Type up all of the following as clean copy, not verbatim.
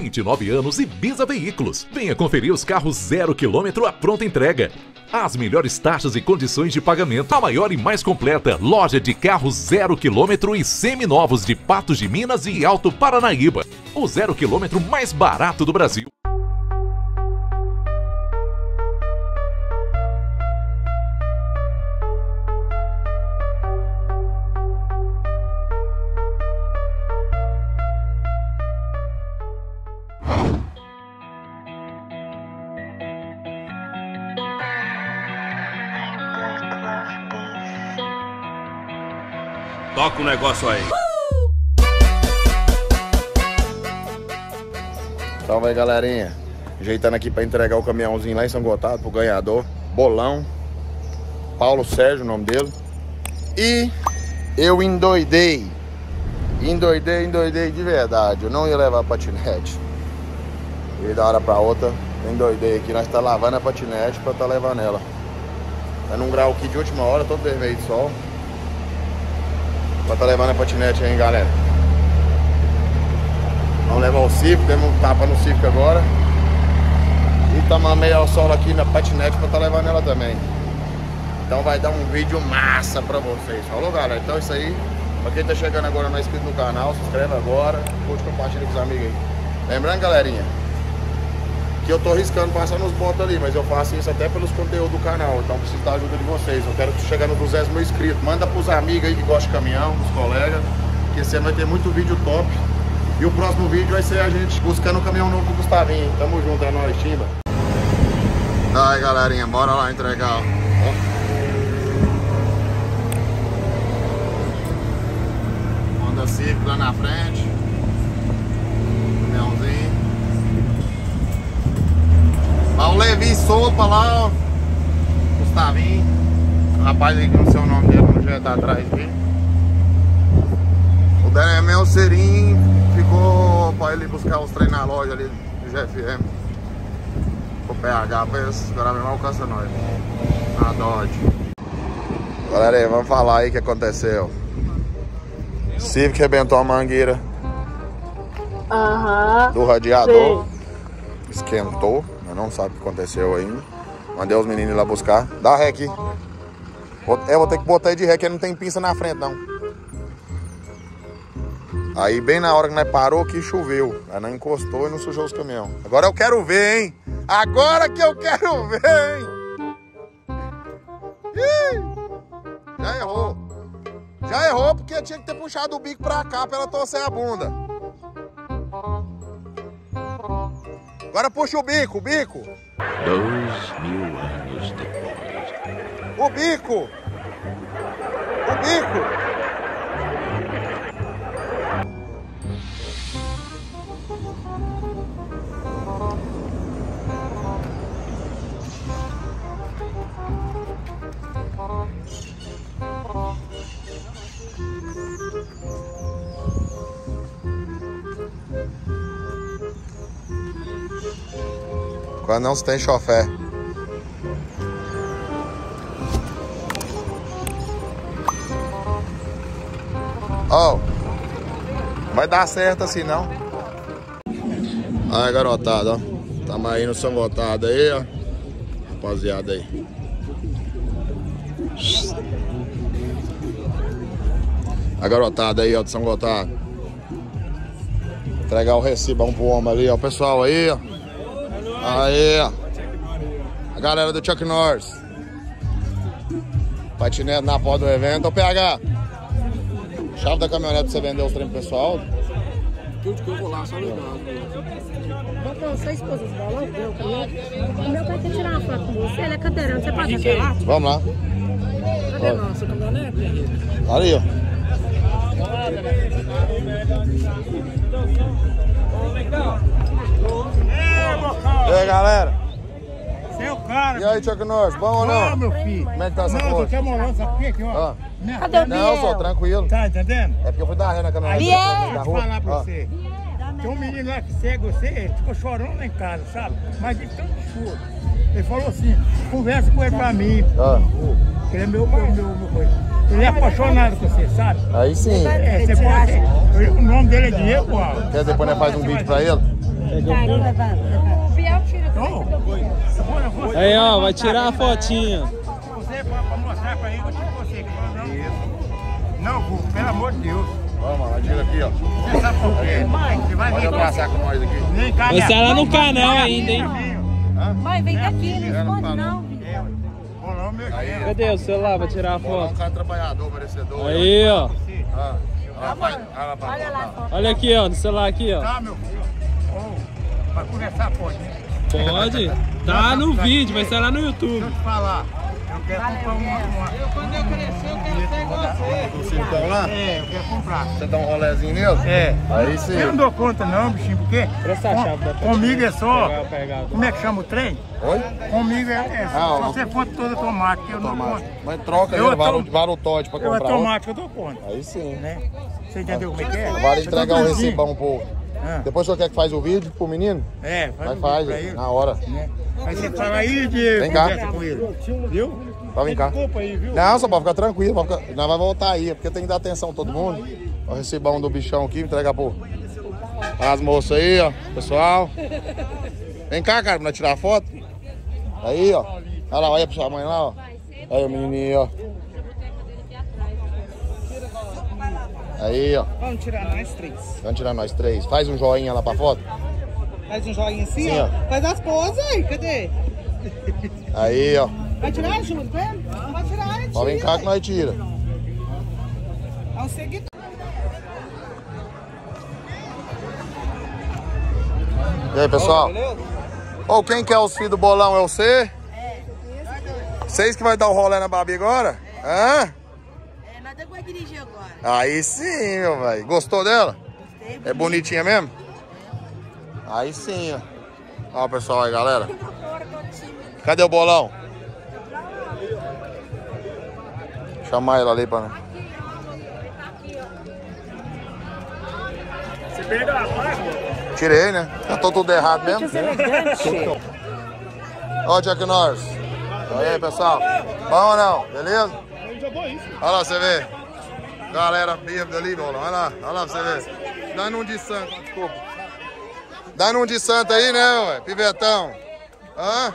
29 anos e Bisa Veículos. Venha conferir os carros 0 km à pronta entrega. As melhores taxas e condições de pagamento. A maior e mais completa loja de carros 0 km e seminovos de Patos de Minas e Alto Paranaíba. O 0 km mais barato do Brasil. Toca o negócio aí. Salve aí, galerinha. Ajeitando aqui pra entregar o caminhãozinho lá em São Gotardo pro ganhador. Bolão. Paulo Sérgio, o nome dele. E eu endoidei. Endoidei de verdade. Eu não ia levar patinete. E da hora pra outra, eu endoidei aqui. Nós tá lavando a patinete pra tá levando ela. Tá num grau aqui de última hora, todo vermelho de sol. Pra tá levando a patinete aí, galera. Vamos levar o Civic, demos um tapa no Civic agora. E tamo meio ao sol aqui na patinete pra tá levando ela também. Então vai dar um vídeo massa pra vocês. Falou, galera? Então é isso aí. Pra quem tá chegando agora não é inscrito no canal, se inscreve agora. Curte, compartilha com os amigos aí. Lembrando, galerinha, que eu tô arriscando passar nos bots ali, mas eu faço isso até pelos conteúdos do canal. Então preciso da ajuda de vocês. Eu quero chegar nos 200 mil inscritos. Manda pros amigos aí que gostam de caminhão, pros colegas, que esse ano vai ter muito vídeo top. E o próximo vídeo vai ser a gente buscando o caminhão novo pro Gustavinho. Tamo junto, é nóis, Timba. Aí, galerinha, bora lá entregar, ó. Honda Civic lá na frente. Caminhãozinho. Ó, o Levi Sopa lá, ó. Gustavinho. O rapaz aí que não sei o nome dele, no jeito tá atrás aqui. O Daniel Serinho ficou pra ele buscar os trem na loja ali do GFM. O PH, pra eles agora mesmo alcança nós. A Dodge. Galera aí, vamos falar aí o que aconteceu. Civic arrebentou a mangueira do radiador. Sim. Esquentou, mas não sabe o que aconteceu ainda. Mandei os meninos ir lá buscar. Dá ré aqui. Vou ter que botar aí de ré, que não tem pinça na frente não. Aí bem na hora que nós parou que choveu. Aí nós encostou e não sujou os caminhões. Agora eu quero ver, hein? Agora que eu quero ver, hein? Ih, já errou. Já errou porque tinha que ter puxado o bico pra cá pra ela torcer a bunda. Agora puxa o bico, o bico. 2000 anos depois. O bico. O bico. Quando não se tem chofé. Ó, vai dar certo assim não. Aí, garotada, ó. Tamo aí no São Gotardo aí, ó. Rapaziada aí. A garotada aí, ó, de São Gotardo. Entregar o recibão pro homem ali, ó. O pessoal aí, ó. Aí, ó. A galera do Chuck Norris. Patinete na porta do evento. Ô, PH. Chave da caminhonete pra você vender os trem pro pessoal. Tudo que eu vou lá, só ligado. Vou com 6 coisas bola, deu comigo. O meu pai quer tirar uma foto com você, ele é cadeirante, você pode tirar? Vamos lá. Cadê a nossa caminhonete? Ali, ó. E aí, galera? Você é o cara. E aí, Chuck Norris, bom ou não? Ô, meu filho. Como é que tá essa Não, coisa? tu quer morar, sabe o que ó? Cadê o Não, só tranquilo. Tá entendendo? É porque eu fui dar ré na caminhonete. Biel! da Vou rua. falar pra Ó. você. Tem um menino lá que segue você, ficou chorando lá em casa, sabe? Mas de tanto choro. Ele falou assim, conversa com ele pra mim. Ele é meu coisa. Ele é apaixonado por você, sabe? Aí sim. É, você pode. O nome dele é Diego, ó. Quer depois nós faz um vídeo pra ele? O Biel tira. Aí, ó, vai tirar a fotinha. Você pra mostrar pra ele, eu tiro você. Não, Gu, pelo amor de Deus. Vamos lá, tira aqui, ó. Você sabe por quê? Você vai Pode vir passar com nós aqui. Vem cá, Vai estar lá no canal ainda, hein? Mãe, vem daqui, não esconde não. Bolão, meu Deus. Cadê o celular pra tirar a Bolão é um foto? cara trabalhador, merecedor. Aí, ó. Olha lá, só. Olha aqui, ó, no celular aqui, ó. Tá, meu filho. Ô, vai conversar, pode, né? Pode. Tá no vídeo, vai estar lá no Deixa YouTube. eu te falar. Eu quero comprar uma. Quando eu crescer, eu quero ser igual você. Do circão lá? É, eu quero comprar. Você dá um rolezinho nele? É. Aí sim. Eu não dou conta não, bichinho, porque Presta a chave da comigo é só. Pegar. Como é que chama o trem? Oi? Comigo é só ó. você for todo automático, eu não dou conta. Mas troca Eu ele, vale tô- vale o Todd pra Eu comprar outro. automático, eu dou conta. Aí sim. Né? Você entendeu como é que é? Vale Eu tô entregar o doidinho. recibão um pouco. Ah. Depois o senhor quer que faz o vídeo pro menino? É, Vai, um faz, vídeo pra ele. na hora. Né? Aí você fala aí de Vem cá. conversa com ele. Viu? Pode vir cá. Desculpa aí, viu? Não, só pode ficar tranquilo. Pode ficar... Nós vamos voltar aí, porque tem que dar atenção a todo mundo. O recibão do bichão aqui, entrega pro... As moças aí, ó. Pessoal. Vem cá, cara, pra nós tirar a foto. Aí, ó. Olha lá, olha pra sua mãe lá, ó. Aí o menininho, ó. Aí, ó. Vamos tirar nós três. Vamos tirar nós três. Faz um joinha lá pra foto. Faz um joinha assim, Sim, ó. ó. Faz as poses aí, cadê? Aí, ó. Vai tirar, Júlio? Não vai tirar, tira. Pode vir cá que nós tira. É um seguidor. E aí, pessoal? Ô, quem quer os filhos do bolão é você? Vocês que vai dar o rolê na Babi agora? Hã? Nós vamos dirigir agora. Aí sim, meu velho. Gostou dela? Gostei. É bonitinha mesmo? Aí sim, ó. Ó, pessoal aí, galera. Cadê o bolão? Chamar ela ali pra mim. Você perdeu a placa? Tirei, né? Já tô tudo errado mesmo. Ó, Jack Norris. Aí, pessoal. Bom ou não? Beleza? Olha lá, você vê. Galera bêbada ali, bolão. Olha lá pra você ver. Dá num de santo, desculpa. Dá num de santo aí, né, ué? Pivetão. Hã?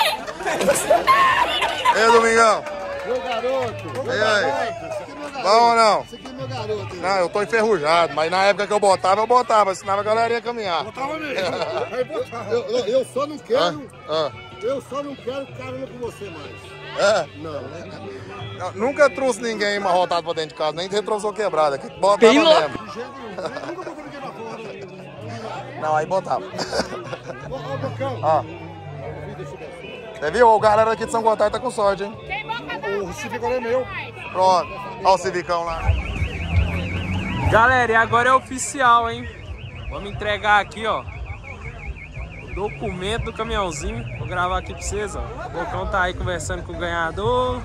Ei, Domingão. Meu garoto. E aí? Bom ou não? Esse aqui é meu garoto. Não, eu tô enferrujado, mas na época que eu botava, senão a galera ia caminhar. Eu só não quero. Ah, Eu só não quero carona com você mais. é? Não. Eu nunca trouxe ninguém amarrotado pra dentro de casa, nem retrovisor quebrado aqui. Botava mesmo. De jeito nenhum. Eu nunca botei ninguém lá fora. Não, aí botava. Ô, Bocão. Ó. Você viu? O galera aqui de São Gotardo tá com sorte, hein? O Civicão é meu. Pronto. Ó o Civicão lá. Galera, e agora é oficial, hein? Vamos entregar aqui, ó, o documento do caminhãozinho. Vou gravar aqui pra vocês, ó. O Bocão tá aí conversando com o ganhador.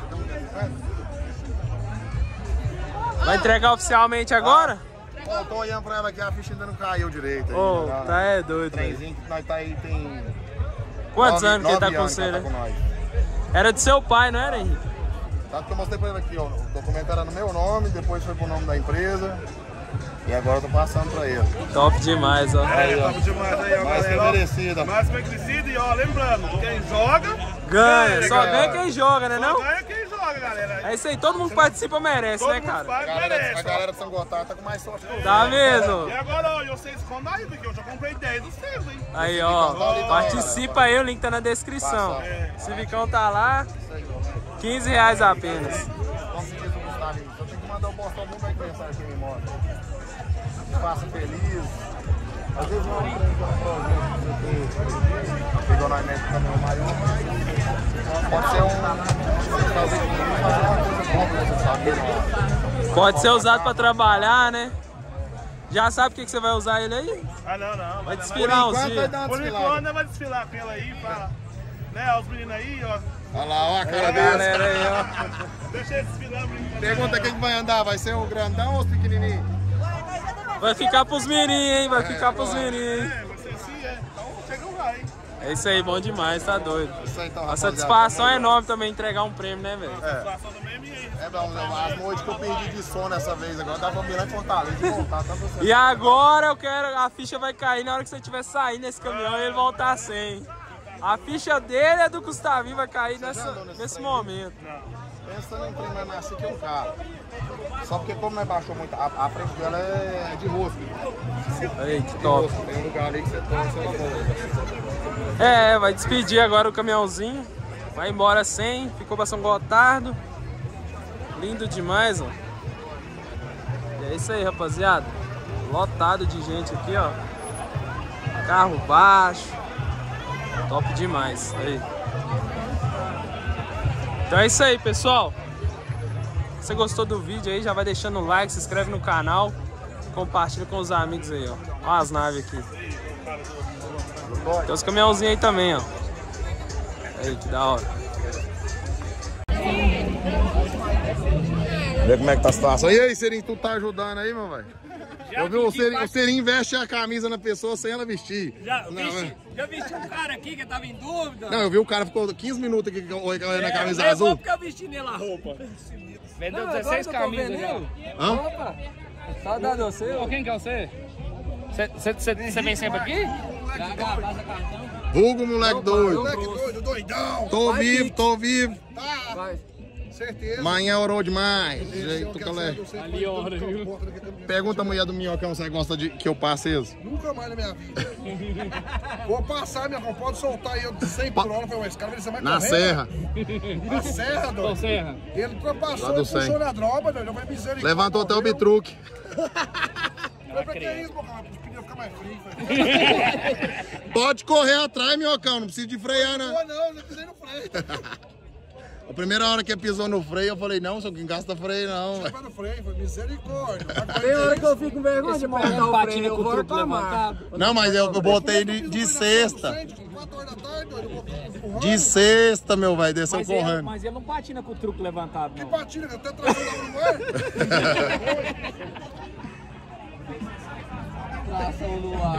Vai entregar oficialmente agora? Ó, eu tô olhando pra ela aqui, a ficha ainda não caiu direito. Aí, Ô, né? tá é doido, velho. Trenzinho que nós tá aí tem... Quantos 9 anos que ele tá com anos você, que ela né? tá com nós. Era de seu pai, não era, Henrique? Sabe que eu mostrei pra ele aqui, ó. O documento era no meu nome, depois foi pro nome da empresa. E agora eu tô passando pra ele. Top demais, ó. Aí, ó. Demais aí, ó, Mais que galera. merecida. Mais bem crescido e ó, lembrando, quem joga, Ganha, só ganha. ganha quem joga, né não? ganha quem joga, galera. É isso aí, todo mundo que participa merece, Todo né, mundo cara? faz, A merece. galera de São Gotardo tá com mais sorte que eu. Tá mesmo? E agora, ó, vocês escondam aí, porque eu já comprei 10 dos seus, hein? Aí, ó, participa aí, o link tá na descrição. Civicão tá lá, R$15 apenas. Como diz o Gustavo, eu tenho que mandar o postão muito bem pensar aqui me mostra. Me faça feliz. Às vezes não é um trem que eu não projeto, pegou nós mesmo caminhão maior, mas pode ser fazer uma coisa boa pra você saber, né? Pode ser usado pra trabalhar, né? Já sabe o que você vai usar ele aí? Ah, não. Vai desfilar uns Enquanto vai dias. dar uma Por desfilada. enquanto, vai desfilar com ela aí, pra, né, os meninos aí, ó. Olha lá, ó a cara Galera dele. aí, ó. Deixa eles desfilar por enquanto. Pergunta quem que vai andar, vai ser o grandão ou os pequenininhos? Vai ficar pros mirim, hein? Vai ficar pros mirim, hein? É, você sim, é. Então, chega um vai. É isso aí, bom demais, tá doido. Isso aí, então, a satisfação é enorme também entregar um prêmio, né, velho? É bom, as noites que eu perdi de sono dessa vez, agora dá pra virar em Fortaleza e voltar, tá você. E agora eu quero, a ficha vai cair na hora que você estiver saindo nesse caminhão e ele voltar sem. A ficha dele é do Gustavinho, vai cair nesse momento. Pensando em trem mais macio que um carro. Só porque como não baixou muito, a frente dela é de rosca. Aí, que top. Tem um lugar ali que você torce ela boa. Vai despedir agora o caminhãozinho. Vai embora sem, ficou pra São Gotardo. Lindo demais, ó. E é isso aí, rapaziada. Lotado de gente aqui, ó. Carro baixo. Top demais. Aí. Então é isso aí, pessoal. Se você gostou do vídeo aí, já vai deixando o like, se inscreve no canal. Compartilha com os amigos aí, ó. Olha as naves aqui. Tem os caminhãozinhos aí também, ó. Aí, que da hora. Vê como é que tá a situação. E aí, Serinho, tu tá ajudando aí, meu velho? Eu vi o Serinho veste a camisa na pessoa sem ela vestir. Já vesti um cara aqui que tava em dúvida. Não, eu vi o cara ficou 15 minutos aqui na camisa azul. Só porque eu vesti nele a roupa. Vendeu 16 camisas já. Hã? Opa! Saudade de você. Ô, quem que é você? Você vem sempre aqui? Vulgo, moleque doido. Moleque doido, doidão. Tô vivo. Tá. Vai. Certeza. Manhã orou demais. Jeito, Ali ora, viu? Pergunta a mulher do Minhocão se gosta de que eu passe isso. Nunca mais na minha vida. Vou passar, minha irmã. Pode soltar aí eu de 100 por hora. Falei, esse cara vai na correr. serra. Na serra, doido. Qual serra? Ele Lá ultrapassou, do ele puxou 100. na droga, doido. Vai misericórdia. Levantou até o bitruque. Mas pra que isso, meu cara? Os pneus ficam mais frios. Pode correr atrás, Minhocão. Não precisa de frear, né? Não, eu pisei no freio. A primeira hora que ele pisou no freio, eu falei, não, só que gasta freio não. Vai no freio, foi misericórdia. Tem hora que eu fico com vergonha de montar o freio, eu vou reclamar. Não, mas eu botei de sexta. 4 horas da tarde, doido. De sexta, meu velho, desceu correndo. Mas ele não patina com o truque levantado, Que não. patina, que até trazendo lá no ar. Traça o luar.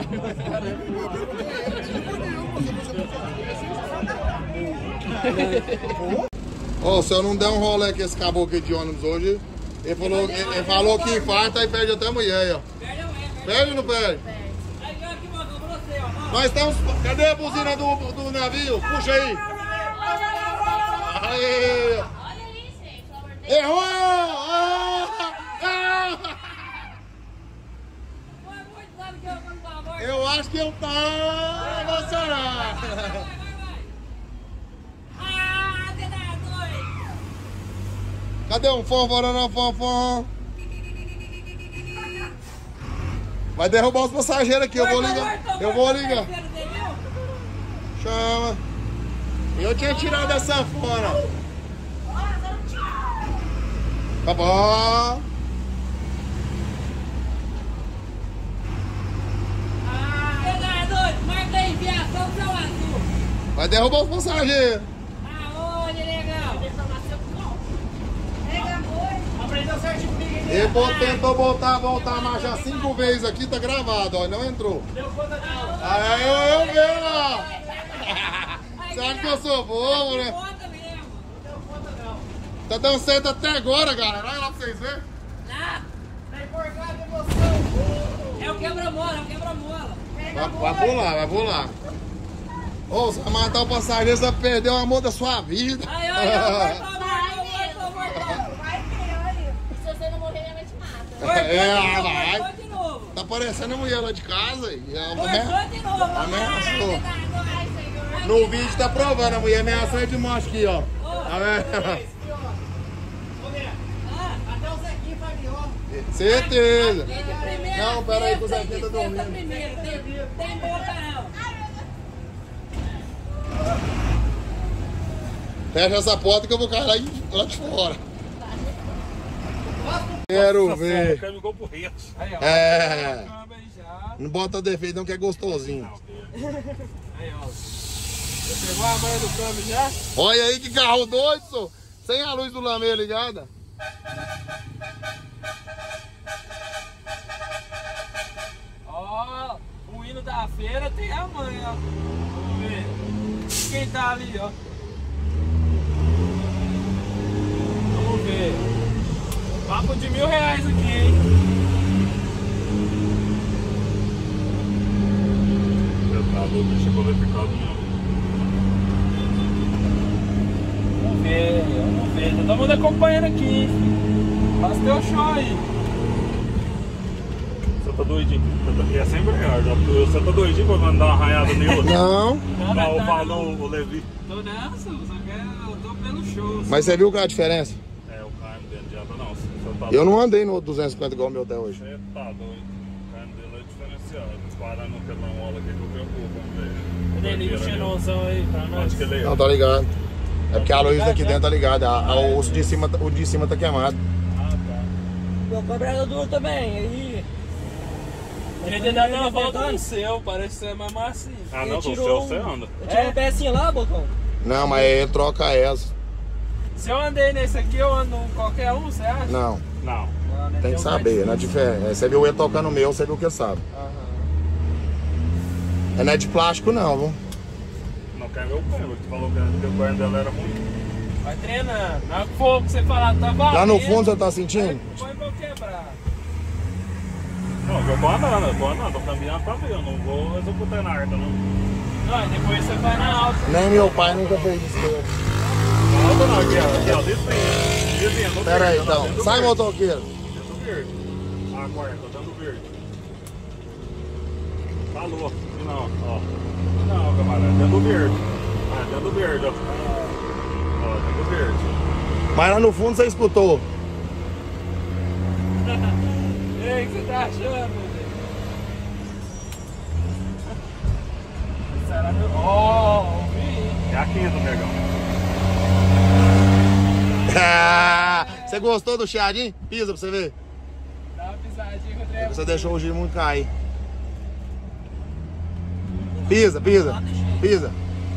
Ó, se eu não der um rolê com esse caboclo de ônibus hoje, ele falou que infarta e perde até a mulher, ó. Perde ou não perde? Mas tá uns... Cadê a buzina do navio? Puxa aí. Aê. Errou! Eu acho que eu tava emocionado. Cadê um fom? Vai derrubar os passageiros aqui, eu vou ligar. Chama. Eu tinha tirado a sanfona. Tá bom. Marca aí, viação São Azul. Vai derrubar os passageiros. Aonde, legal? Aprendeu certinho comigo, hein? Ele tentou voltar a marcha 5 vezes aqui, tá gravado, ó, não entrou. Deu conta não. Aí eu vi lá. Você acha que eu sou bobo, né? Tá dando certo até agora, galera. Olha lá pra vocês verem. Tá empolgado emoção. É o quebra-mola, Vai pular. Ô, você vai matar o passageiro, você vai perder o amor da sua vida. Ai, vai. Se você não morrer, minha mãe te mata. Vai. Tá parecendo a mulher lá de casa. Ameaçou. No vídeo tá provando, a mulher ameaçou de morte aqui, ó. Tá vendo? Até o Zequinha vai vir, ó. Certeza. Não, pera aí que o Zequinha tá dormindo. Tem boca não. Fecha essa porta que eu vou cair lá de fora. Quero ver. Não bota defeito não que é gostosinho. Aí, ó. Você pegou a manha do câmbio já? Olha aí que carro doido, só. Sem a luz do lamê ligada. Ó, o hino da feira tem a manha, ó. Vamos ver. quem tá ali, ó. Vamos ver. Papo de R$1.000 aqui, hein? O bicho é qualificado mesmo. Vamos ver. Tá todo mundo acompanhando aqui, hein? Faz teu show aí. Você tá doidinho? É sem embreagem. Você tá doidinho pra mandar uma arranhada nele? Não. Não, falou o Levi. Tô nessa, só que eu tô pelo show. Mas você viu qual é a diferença? É, o carro dele não adianta não. Você tá Eu não andei no 250 igual o meu até hoje. Você tá doido. O carro dele é diferenciado. Parando pela mola aqui que eu preocupo. Vamos ver. Cadê liga o xenozão aí pra nós? Onde que ele é? Não, tá ligado. É porque a luz daqui dentro tá ligada. O osso de cima, o de cima tá queimado. Ah, tá. Meu quebrado duro também, aí. Ele dá uma volta no seu, parece ser mais macio. Ah, não, do seu você anda. Eu tirei uma pecinha lá, Bocão? Não, mas ele troca essa. Se eu andei nesse aqui, eu ando qualquer um, você acha? Não. Não. Tem que saber, né? Diferente. Você viu ele tocando o meu, você viu o que sabe. Não é de plástico não, viu? Não quer ver o câmbio, tu falou que o câmbio dela era muito. Vai treinando. Na fogo que você falar, tá valendo. Lá no fundo você tá sentindo? Põe pra eu quebrar. Não, eu tô andando, tô caminhando pra ver, eu não vou executar na arta, não. Não, depois você vai na alta. Nem meu pai nunca fez isso. Na alta não, aqui ó, desvia. Pera aí então, sai motoqueiro. Dentro verde. Agora, tô dando verde. Falou, não, ó. Não, camarada, dentro verde. Ah, dentro verde, ó. Ó, dentro verde. Mas lá no fundo você escutou. Ei, o que você tá achando, meu Deus? Será que... Ó, ouvi. É aqui do negão. Você gostou do chiadinho? Pisa pra você ver. Dá uma pisadinha, Rodrigo. Você deixou o giro muito cair. Pisa, pisa, pisa.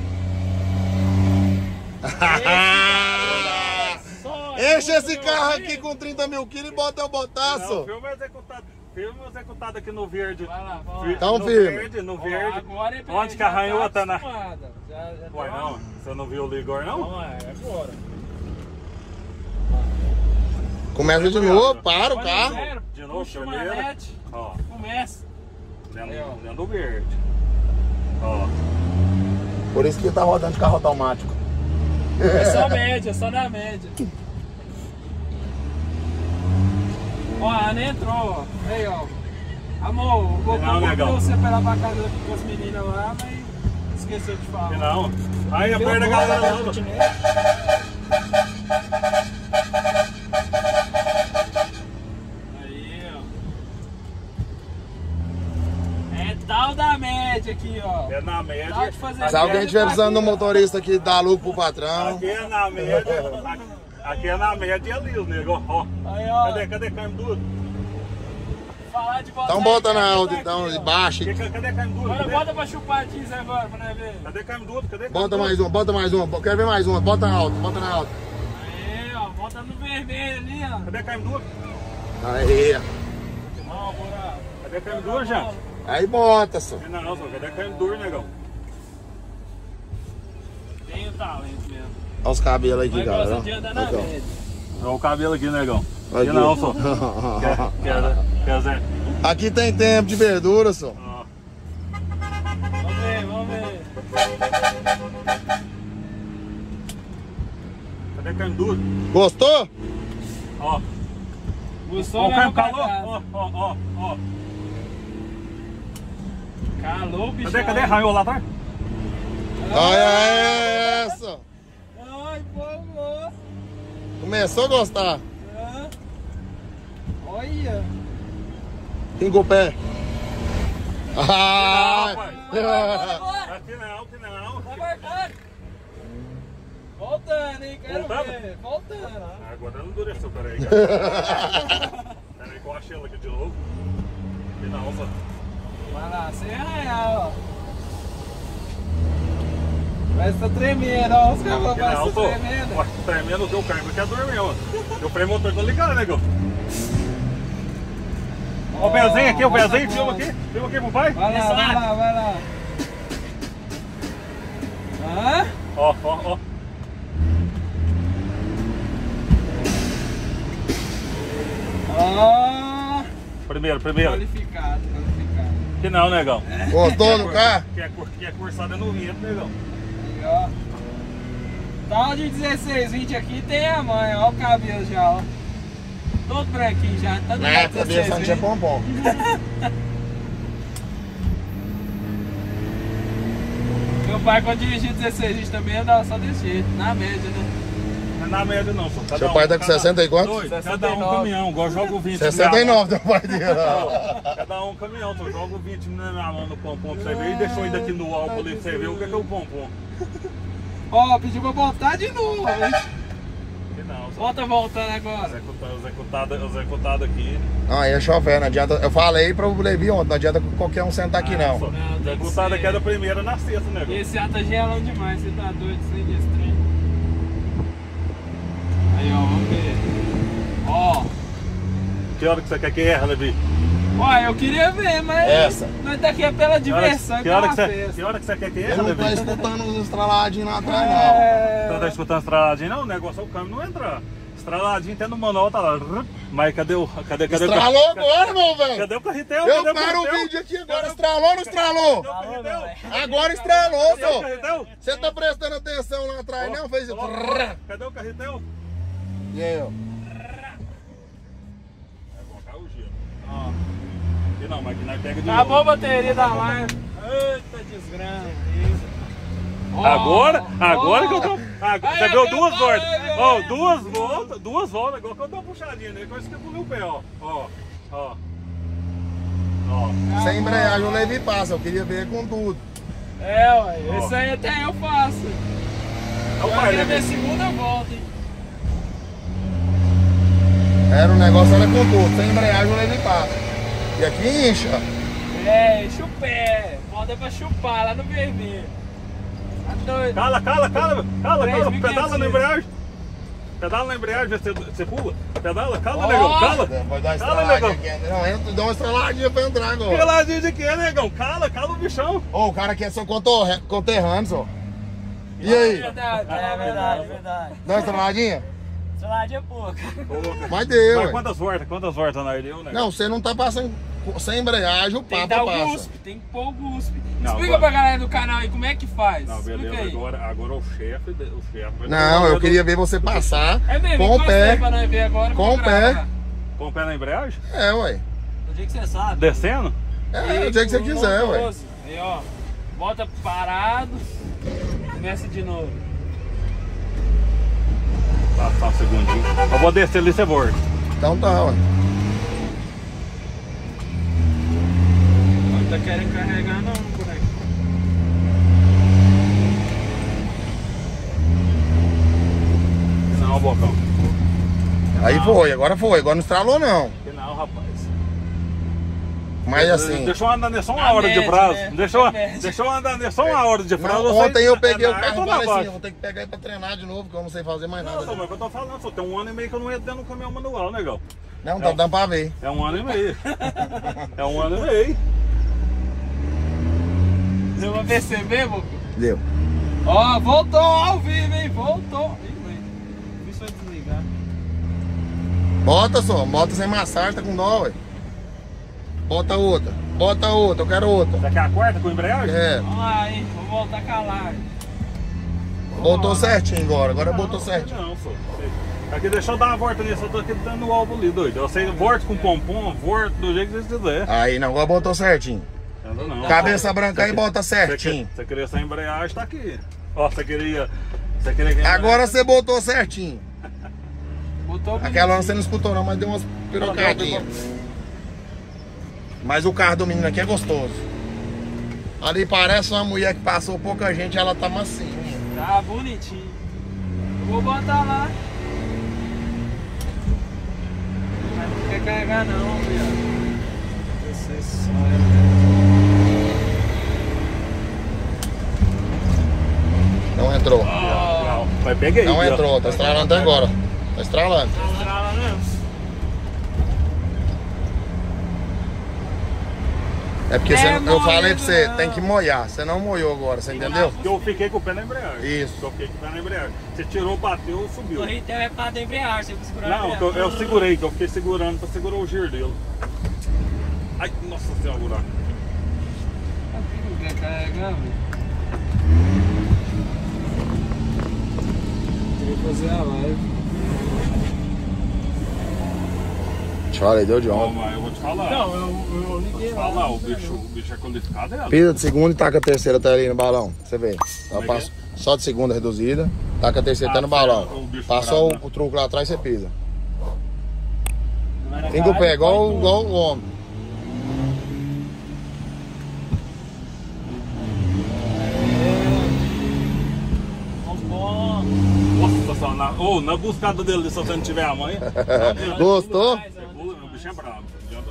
Enche esse carro aqui com 30 mil quilos e bota o botaço. Filme executado aqui no verde. Vai lá, Então, no firme. verde, no verde. Agora Onde que arranhou tá na... Ué, não, você não viu o Ligor não? Não, é agora. Começa de novo, para o carro. De novo, puxa uma primeira. net, Ó, começa. dentro do verde. Ó. Por isso que tá rodando de carro automático. É só média, só na média. Ó, a Ana entrou, ó. Aí, ó. Amor, o Bocão comprou você pra ir lá pra casa com as meninas lá, mas esqueceu de falar. Não. Aí, aperta a galera nova. Aí, ó. É tal da média aqui, ó. É na média. Se alguém estiver precisando de um motorista que dá lucro pro patrão. Aqui é na média. Aqui é na média e ali, o nego, ó. Aí, ó. Cadê câmbio duro? Falar de botar Então bota na alta, então, e baixa. Cadê câmbio duro? Agora bota pra chupar a jeans agora, pra nós ver. Cadê câmbio duro? Bota mais uma, bota mais uma. Quero ver mais uma. Bota na alta, bota na alta. Aí, ó. Bota no vermelho ali, ó. Cadê câmbio duro? Aí. Não, bora. Cadê câmbio duro, gente? Aí bota, só. Não, só cadê câmbio duro, negão? Tem o talento mesmo. Olha os cabelos aqui, galera. Olha o cabelo aqui, negão. Aqui não, só. Quer dizer. Aqui tem tempo de verdura, só. Vamos ver, vamos ver. Cadê câmbio duro? Gostou? Ó. Gostou, ó, leva pra calor? casa. Ó. Calor, bicho. Cadê? Raiou lá atrás? Olha essa! Ai, por Começou a gostar. Olha. Pinga o pé. Ah! Aqui não. Voltando, hein? Quero Voltando? ver. Voltando. Agora não endureceu, peraí. Peraí que eu achei ela aqui de novo. Final, só. Vai lá, R$100, ó. Parece que tá tremendo, ó. Os caras parecem que tá tremendo. Ué, tremendo o teu carro, porque é dor mesmo. Meu freio motor tá ligado, negão. Ó o pezinho aqui, filma aqui pro pai. Vai lá. Hã? Ó, ó, ó. Ó. Primeiro. Qualificado. Que não, negão. Gostou do carro? Que é cursada no vento, negão. Aí, ó. Tal de 16, 20 aqui tem a mãe, ó o cabelo já, ó. Todo branquinho já, tá Na época desse não tinha pompom. Meu pai, quando dirigia 16, 20 também andava só desse jeito, na média, né? Não é na média não, só. Seu pai tá com 60 e quantos? Cada um caminhão, igual joga o 20 69 do pai dele. Cada um caminhão, tu joga o 20 na minha mão no pompom pra você ver e deixou ainda aqui no álcool ali pra você ver o que é o pompom. Ó, pediu pra voltar de novo, hein? Não, volta voltando agora. Executado aqui. Não, aí é chover, não adianta. Eu falei pra o Levi ontem, não adianta qualquer um sentar aqui não. Executado aqui é da primeira na sexta, né? Esse ar tá gelando demais, você tá doido, sem desse trem. Aí, ó, vamos ver. Ó. Que hora que você quer que erra, Levi? Uai, eu queria ver, mas essa. Nós daqui é pela diversão. Que hora que você quer que erra, Ele não Levi? tá escutando os estraladinhos lá atrás, não. Você não tá escutando estraladinho, não? O negócio é o câmbio não entrar. Estraladinho tem no manual, tá lá. Mas cadê o... Estralou agora, meu velho? Cadê o carretel? Eu paro o vídeo aqui agora. Estralou ou não estralou? Agora estralou, senhor. Você tá prestando atenção lá atrás, não? Fez isso. Cadê o carretel? E aí, ó. Ó. E não, mas que nós pega de Acabou a bateria da live. Eita desgrama. Agora que eu tô... Você viu duas voltas? Ó, duas voltas, igual que eu dou uma puxadinha, né? Coisa que eu pulei o pé, ó. Ó. Sem embreagem o Levi passa, eu queria ver com tudo. É, ué, isso aí até eu faço. Eu queria ver segunda volta, hein? Era um negócio, era com tudo, sem embreagem o Levi passa. E aqui incha. É, enche o pé. Bota pra chupar lá no vermelho. Tá doido. Cala, pedala na embreagem. Pedala na embreagem, vê se você pula. Pedala, calma, negão, cala. Vai dar Cala, negão. Não, entra, dá uma estraladinha pra entrar agora. Estraladinha de quê, negão? Cala o bichão. Ô, o cara aqui é seu conterrâneos, ó. E aí? Verdade. Dá uma estraladinha? Estraladinha pouca. Mas deu, Mas quantas voltas nós deu, né? Não, você não tá passando sem embreagem, o papo passa. Tem que pôr o guspe. Não, Explica agora... pra galera do canal aí como é que faz. Não, beleza, agora o chefe. Não, eu queria ver você passar com o pé. Com o pé. Com o pé na embreagem? É, ué. Do jeito que você sabe. Descendo? É, do jeito que você quiser, ué. Aí, ó. Volta parado. Começa de novo. Só um segundinho. Eu vou descer ali, você volta. Então tá, ué. Não tá querendo carregar não, boneco. Não, bocão. Aí foi, agora não estralou não. Não, rapaz. Mas assim... Deixa eu andar só uma hora de prazo. Né? Deixa eu andar só uma hora de prazo. Não, ontem eu peguei o carro e falei assim, eu vou ter que pegar ele pra treinar de novo, porque eu não sei fazer mais nada. Não, mas o que eu tô falando, só tem 1 ano e meio que eu não entro dentro do caminhão manual, negão. Não, tá dando pra ver. É 1 ano e meio. É 1 ano e meio. Deu pra perceber, Boco? Deu. Ó, voltou ao vivo, hein? Voltou. Deixa eu desligar. Bota sem massagem, tá com dó, ué. Bota outra, eu quero outra. Você quer a quarta com embreagem? É. Vamos lá, hein? Vou voltar com a live. Botou certinho agora botou certinho. Não, só. Aqui, deixa eu dar uma volta nisso, eu tô aqui dando o álbum ali, doido. Eu sei, volta com pompom, volta do jeito que você quiser. Aí, não, agora botou certinho. Não. Cabeça branca aí, bota certinho. Você queria essa embreagem, tá aqui. Ó, você queria agora você botou certinho. Botou aquela hora você não escutou não, mas deu umas pirocadinhas. Mas o carro do menino aqui é gostoso. Ali parece uma mulher que passou pouca gente, ela tá macia. Tá bonitinho. Eu vou botar lá. Mas não quer carregar não, viado. Você sonha. Não entrou. Mas peguei. Não entrou, tá estralando até agora. Tá estralando. Tá estralando, né? 1 É porque eu falei pra você, tem que molhar. Você não molhou agora, você entendeu? Eu fiquei com o pé na embreagem. Isso. Eu fiquei com o pé na embreagem. Você tirou, bateu, subiu. O então é para da embreagem, você segurou a Não, eu segurei, que eu fiquei segurando pra segurar o giro dele. Ai, nossa senhora, buraco. Quer carregar, velho? Queria fazer a live. Olha, deu de ontem. Mas eu vou te falar. Não, eu liguei. Vou te falar, o bicho é qualificado, é? Pisa de segunda e taca a terceira até ali no balão. Você vê. Ela é passa só de segunda reduzida, taca a terceira até no balão. Passou o truque lá atrás, você pisa. Fica o pé, igual o homem. Nossa senhora, na buscada dele, se você não tiver a mãe. Gostou? O bicho é bravo, não adianta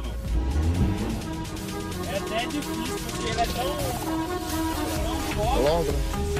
não. É até difícil, porque ele é tão Longo, né?